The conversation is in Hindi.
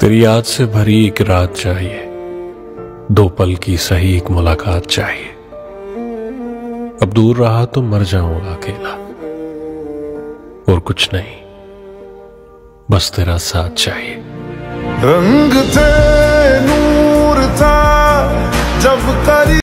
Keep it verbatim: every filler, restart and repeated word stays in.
तेरी याद से भरी एक रात चाहिए, दो पल की सही एक मुलाकात चाहिए। अब दूर रहा तो मर जाऊंगा अकेला, और कुछ नहीं, बस तेरा साथ चाहिए। रंग थे नूर था जब करी